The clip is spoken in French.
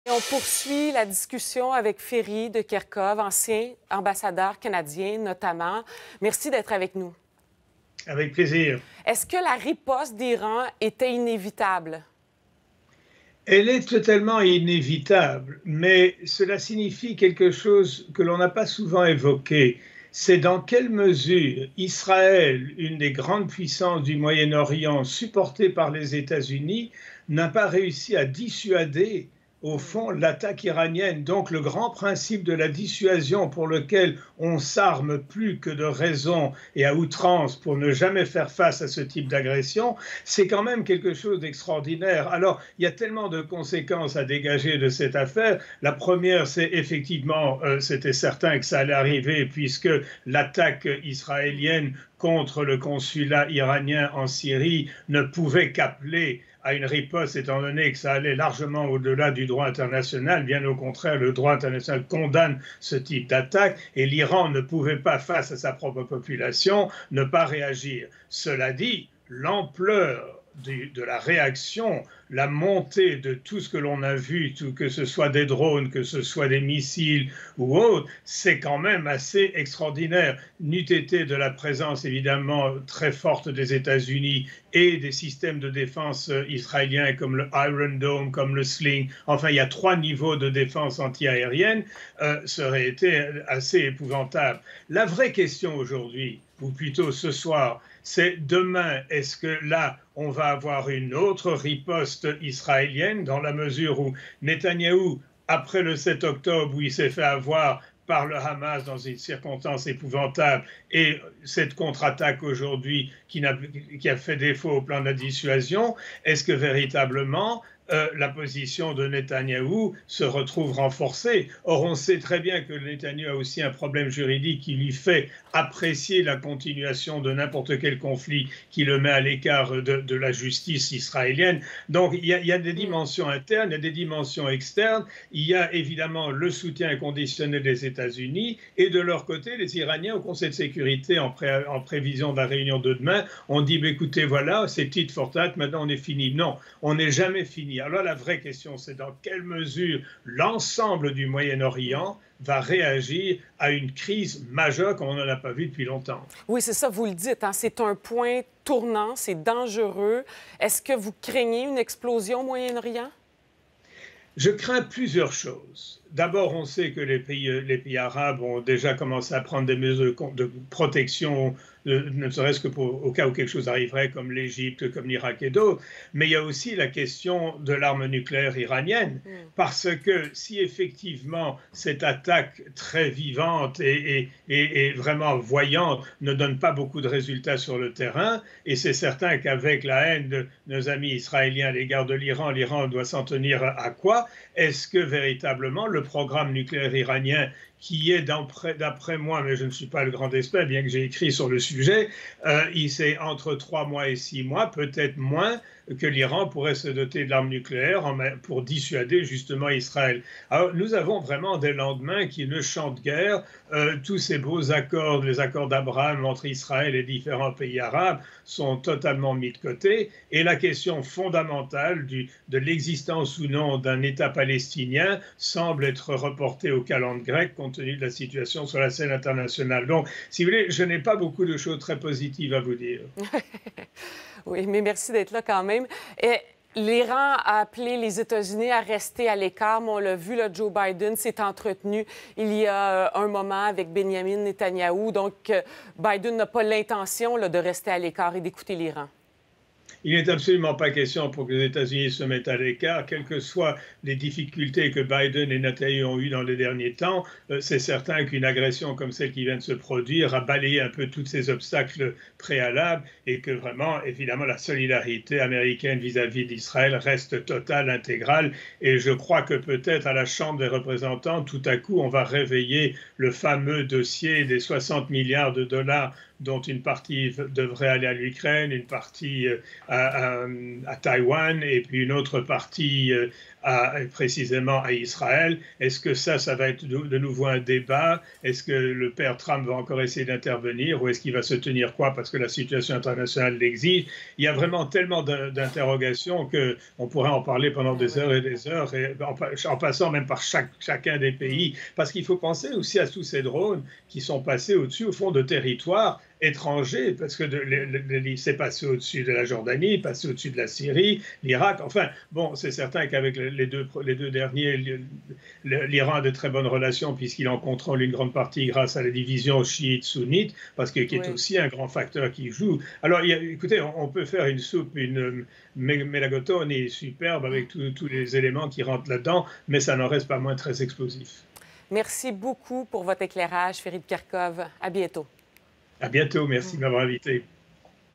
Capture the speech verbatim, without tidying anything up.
Et on poursuit la discussion avec Ferry de Kerkhove, ancien ambassadeur canadien notamment. Merci d'être avec nous. Avec plaisir. Est-ce que la riposte d'Iran était inévitable? Elle est totalement inévitable, mais cela signifie quelque chose que l'on n'a pas souvent évoqué. C'est dans quelle mesure Israël, une des grandes puissances du Moyen-Orient, supportée par les États-Unis, n'a pas réussi à dissuader au fond l'attaque iranienne. Donc le grand principe de la dissuasion pour lequel on s'arme plus que de raison et à outrance pour ne jamais faire face à ce type d'agression, c'est quand même quelque chose d'extraordinaire. Alors il y a tellement de conséquences à dégager de cette affaire. La première, c'est effectivement, euh, c'était certain que ça allait arriver puisque l'attaque israélienne contre le consulat iranien en Syrie ne pouvait qu'appeler à une riposte, étant donné que ça allait largement au-delà du droit international. Bien au contraire, le droit international condamne ce type d'attaque et l'Iran ne pouvait pas, face à sa propre population, ne pas réagir. Cela dit, l'ampleur de la réaction, la montée de tout ce que l'on a vu, tout, que ce soit des drones, que ce soit des missiles ou autres, c'est quand même assez extraordinaire. N'eût été de la présence évidemment très forte des États-Unis et des systèmes de défense israéliens comme le Iron Dome, comme le Sling, enfin il y a trois niveaux de défense antiaérienne, euh, ça aurait été assez épouvantable. La vraie question aujourd'hui, ou plutôt ce soir, c'est demain, est-ce que là, on va avoir une autre riposte israélienne dans la mesure où Netanyahou, après le sept octobre, où il s'est fait avoir par le Hamas dans une circonstance épouvantable, et cette contre-attaque aujourd'hui qui, qui a fait défaut au plan de la dissuasion, est-ce que véritablement euh, la position de Netanyahou se retrouve renforcée? Or, on sait très bien que Netanyahou a aussi un problème juridique qui lui fait apprécier la continuation de n'importe quel conflit qui le met à l'écart de, de la justice israélienne. Donc, il y, a, il y a des dimensions internes, il y a des dimensions externes. Il y a évidemment le soutien inconditionnel des États-Unis et de leur côté, les Iraniens au Conseil de sécurité, en, pré, en prévision de la réunion de demain, ont dit bah, écoutez, voilà, c'est petite fortate, maintenant on est fini. Non, on n'est jamais fini. Alors la vraie question, c'est dans quelle mesure l'ensemble du Moyen-Orient va réagir à une crise majeure qu'on n'en a pas vue depuis longtemps. Oui, c'est ça, vous le dites, hein, c'est un point tournant, c'est dangereux. Est-ce que vous craignez une explosion au Moyen-Orient? Je crains plusieurs choses. D'abord, on sait que les pays, les pays arabes ont déjà commencé à prendre des mesures de protection, ne serait-ce que pour, au cas où quelque chose arriverait, comme l'Égypte, comme l'Irak et d'autres. Mais il y a aussi la question de l'arme nucléaire iranienne, parce que si effectivement cette attaque très vivante et, et, et, et vraiment voyante ne donne pas beaucoup de résultats sur le terrain, et c'est certain qu'avec la haine de nos amis israéliens à l'égard de l'Iran, l'Iran doit s'en tenir à quoi? Est-ce que véritablement le programme nucléaire iranien, qui est d'après moi, mais je ne suis pas le grand expert, bien que j'ai écrit sur le sujet, euh, il c'est entre trois mois et six mois, peut-être moins, que l'Iran pourrait se doter de l'arme nucléaire pour dissuader justement Israël. Alors nous avons vraiment des lendemains qui ne chantent guère. Euh, tous ces beaux accords, les accords d'Abraham entre Israël et différents pays arabes sont totalement mis de côté. Et la question fondamentale du, de l'existence ou non d'un État palestinien semble être reportée au calendrier grec compte tenu de la situation sur la scène internationale. Donc, si vous voulez, je n'ai pas beaucoup de choses très positives à vous dire. Oui, mais merci d'être là quand même. L'Iran a appelé les États-Unis à rester à l'écart, mais on l'a vu, là, Joe Biden s'est entretenu il y a euh, un moment avec Benjamin Netanyahou. Donc, euh, Biden n'a pas l'intention de rester à l'écart et d'écouter l'Iran. Il n'est absolument pas question pour que les États-Unis se mettent à l'écart, quelles que soient les difficultés que Biden et Netanyahou ont eues dans les derniers temps. C'est certain qu'une agression comme celle qui vient de se produire a balayé un peu tous ces obstacles préalables et que vraiment, évidemment, la solidarité américaine vis-à-vis d'Israël reste totale, intégrale. Et je crois que peut-être à la Chambre des représentants, tout à coup, on va réveiller le fameux dossier des soixante milliards de dollars dont une partie devrait aller à l'Ukraine, une partie à, à, à Taïwan et puis une autre partie à, précisément à Israël. Est-ce que ça, ça va être de, de nouveau un débat? Est-ce que le père Trump va encore essayer d'intervenir ou est-ce qu'il va se tenir quoi parce que la situation internationale l'exige? Il y a vraiment tellement d'interrogations qu'on pourrait en parler pendant des heures et des heures, et en, en passant même par chaque, chacun des pays. Parce qu'il faut penser aussi à tous ces drones qui sont passés au-dessus, au fond, de territoires étrangers, parce que c'est passé au-dessus de la Jordanie, passé au-dessus de la Syrie, l'Irak. Enfin, bon, c'est certain qu'avec les deux, les deux derniers, l'Iran a de très bonnes relations puisqu'il en contrôle une grande partie grâce à la division chiite-sunnite, parce que qui est oui. aussi un grand facteur qui joue. Alors, il y a, écoutez, on, on peut faire une soupe, une mélagotonie superbe avec tous les éléments qui rentrent là-dedans, mais ça n'en reste pas moins très explosif. Merci beaucoup pour votre éclairage, Fareed Kirkov. À bientôt. À bientôt. Merci de m'avoir invité.